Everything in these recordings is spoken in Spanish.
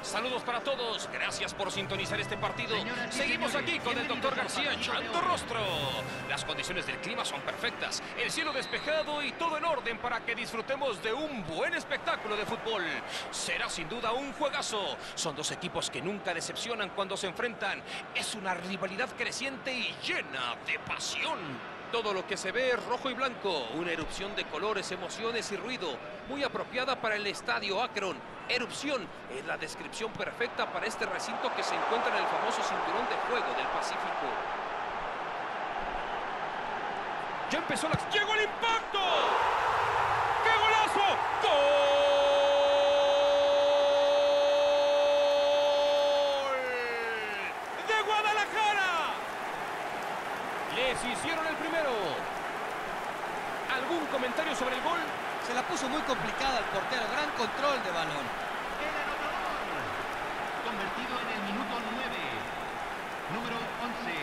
Saludos para todos, gracias por sintonizar este partido. Seguimos aquí con el Dr. García echando rostro. Las condiciones del clima son perfectas, el cielo despejado y todo en orden para que disfrutemos de un buen espectáculo de fútbol. Será sin duda un juegazo. Son dos equipos que nunca decepcionan cuando se enfrentan. Es una rivalidad creciente y llena de pasión. Todo lo que se ve es rojo y blanco, una erupción de colores, emociones y ruido, muy apropiada para el estadio Akron. Erupción es la descripción perfecta para este recinto que se encuentra en el famoso cinturón de fuego del Pacífico. Ya empezó la... ¡Llegó el impacto! ¡Qué golazo! ¡Gol! ¡De Guadalajara! Les hicieron el primero. ¿Algún comentario sobre el gol? Se la puso muy complicada al portero. Gran control de balón. El anotador, convertido en el minuto 9, número 11.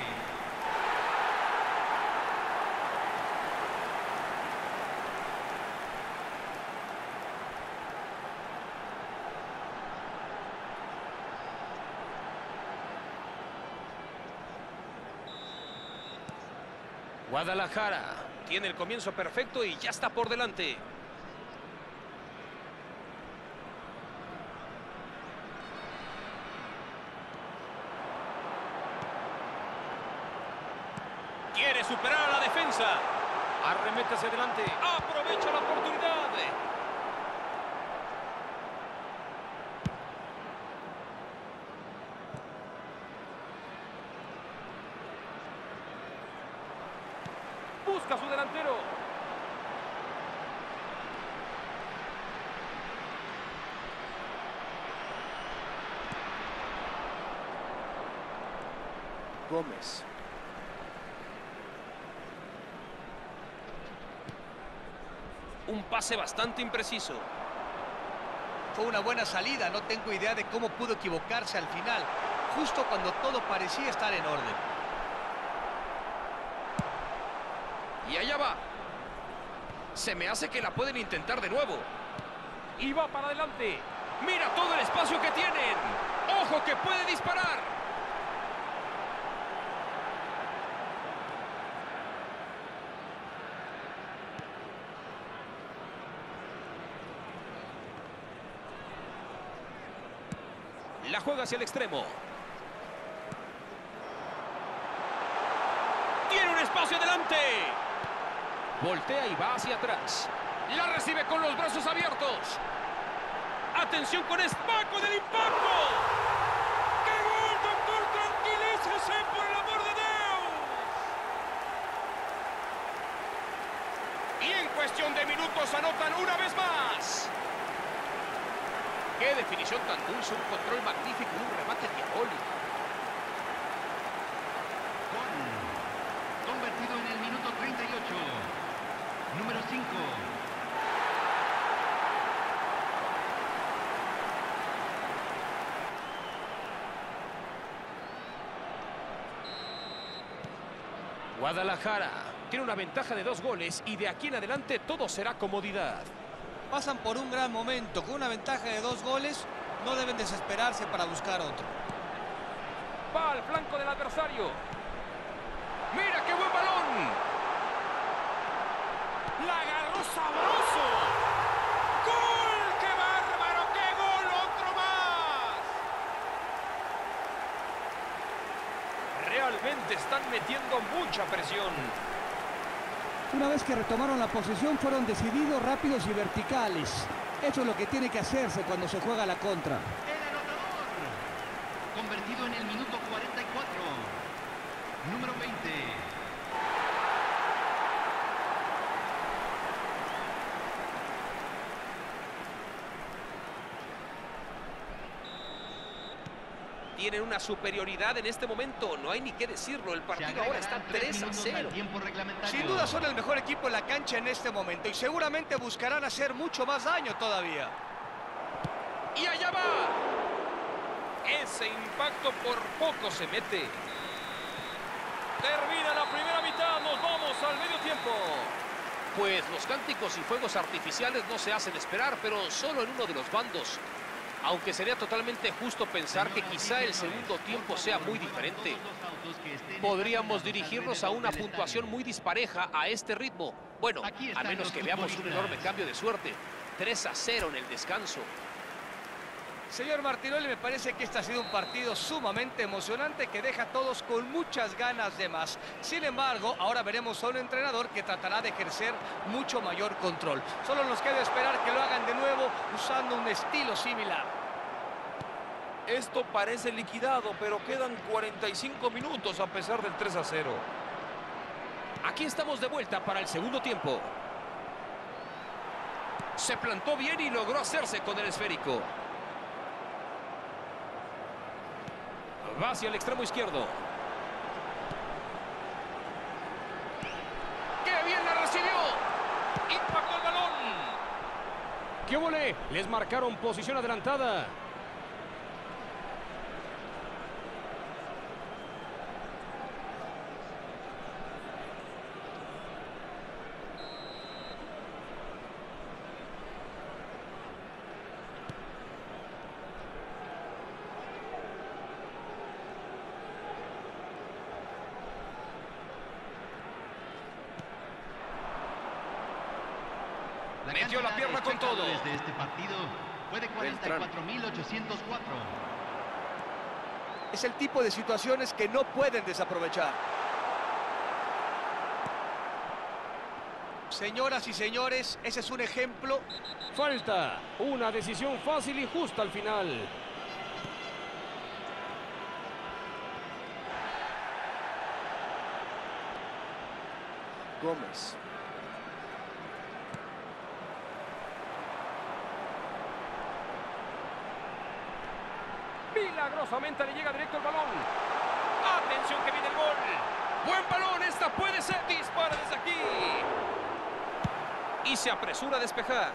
Guadalajara tiene el comienzo perfecto y ya está por delante. Quiere superar a la defensa. Arremete hacia adelante. Aprovecha la oportunidad. Busca a su delantero. Gómez. Un pase bastante impreciso. Fue una buena salida. No tengo idea de cómo pudo equivocarse al final. Justo cuando todo parecía estar en orden. Y allá va. Se me hace que la pueden intentar de nuevo. Y va para adelante. Mira todo el espacio que tienen. ¡Ojo que puede disparar! La juega hacia el extremo. Tiene un espacio adelante. Voltea y va hacia atrás. La recibe con los brazos abiertos. Atención con esto. ¡Va con el impacto! ¡Qué gol, doctor! ¡Tranquilícese, por el amor de Dios! Y en cuestión de minutos anotan una vez más. ¡Qué definición tan dulce! Un control magnífico y un remate diabólico. Convertido en el minuto 38, número 5. Guadalajara tiene una ventaja de 2 goles y de aquí en adelante todo será comodidad. Pasan por un gran momento. Con una ventaja de 2 goles, no deben desesperarse para buscar otro. Va al flanco del adversario. ¡Mira qué buen balón! ¡La agarró sabroso! ¡Gol! ¡Qué bárbaro! ¡Qué gol! ¡Otro más! Realmente están metiendo mucha presión. Una vez que retomaron la posesión, fueron decididos, rápidos y verticales. Eso es lo que tiene que hacerse cuando se juega la contra. El anotador, convertido en el minuto 44, número 20. Tienen una superioridad en este momento, no hay ni qué decirlo. El partido ahora está 3-0. Sin duda son el mejor equipo en la cancha en este momento y seguramente buscarán hacer mucho más daño todavía. Y allá va. Ese impacto por poco se mete. Termina la primera mitad, nos vamos al medio tiempo. Pues los cánticos y fuegos artificiales no se hacen esperar, pero solo en uno de los bandos. Aunque sería totalmente justo pensar que quizá el segundo tiempo sea muy diferente. Podríamos dirigirnos a una puntuación muy dispareja a este ritmo. Bueno, a menos que veamos un enorme cambio de suerte. 3-0 en el descanso. Señor Martinoli, me parece que este ha sido un partido sumamente emocionante que deja a todos con muchas ganas de más. Sin embargo, ahora veremos a un entrenador que tratará de ejercer mucho mayor control. Solo nos queda esperar que lo hagan de nuevo usando un estilo similar. Esto parece liquidado, pero quedan 45 minutos a pesar del 3-0. Aquí estamos de vuelta para el segundo tiempo. Se plantó bien y logró hacerse con el esférico. Va hacia el extremo izquierdo. ¡Qué bien la recibió! ¡Impactó el balón! ¡Qué volé! Les marcaron posición adelantada. Metió la pierna con todo. Desde este partido fue de 44.804. Es el tipo de situaciones que no pueden desaprovechar. Señoras y señores, ese es un ejemplo. Falta. Una decisión fácil y justa al final. Gómez. Milagrosamente le llega directo el balón. Atención que viene el gol. Buen balón, esta puede ser. Dispara desde aquí. Y se apresura a despejar.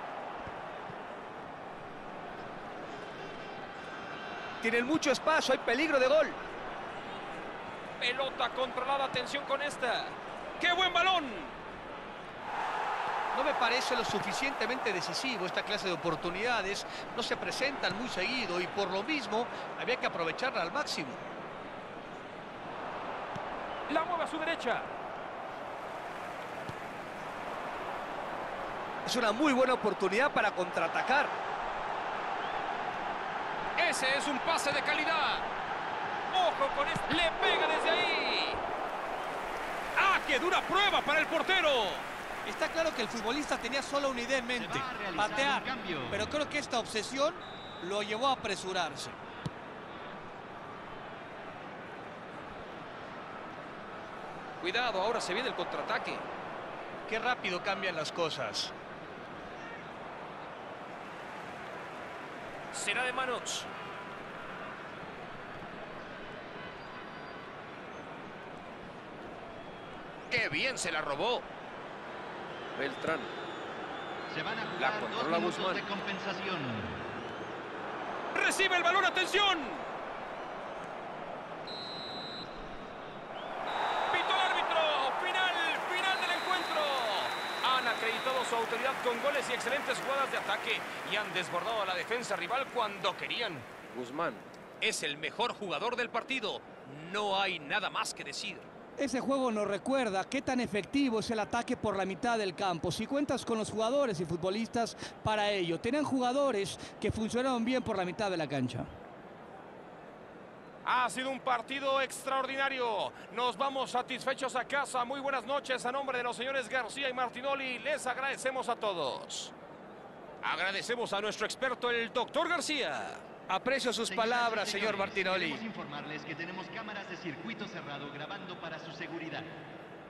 Tienen mucho espacio, hay peligro de gol. Pelota controlada, atención con esta. ¡Qué buen balón! No me parece lo suficientemente decisivo. Esta clase de oportunidades no se presentan muy seguido y por lo mismo había que aprovecharla al máximo. La mueve a su derecha. Es una muy buena oportunidad para contraatacar. Ese es un pase de calidad. Ojo con este. Le pega desde ahí. ¡Ah, qué dura prueba para el portero! Está claro que el futbolista tenía solo una idea en mente, patear, pero creo que esta obsesión lo llevó a apresurarse. Cuidado, ahora se viene el contraataque. Qué rápido cambian las cosas. Será de manos. ¡Qué bien se la robó! Beltrán. Se van a La jugar 2 controla minutos Guzmán. de compensación. ¡Recibe el balón! ¡Atención! ¡Pitó el árbitro! ¡Final del encuentro! Han acreditado su autoridad con goles y excelentes jugadas de ataque y han desbordado a la defensa rival cuando querían. Guzmán. Es el mejor jugador del partido. No hay nada más que decir. Ese juego nos recuerda qué tan efectivo es el ataque por la mitad del campo. Si cuentas con los jugadores y futbolistas para ello. Tenían jugadores que funcionaron bien por la mitad de la cancha. Ha sido un partido extraordinario. Nos vamos satisfechos a casa. Muy buenas noches a nombre de los señores García y Martinoli. Les agradecemos a todos. Agradecemos a nuestro experto, el doctor García. Aprecio sus palabras, señor Martinoli. Queremos informarles que tenemos cámaras de circuito cerrado grabando para su seguridad.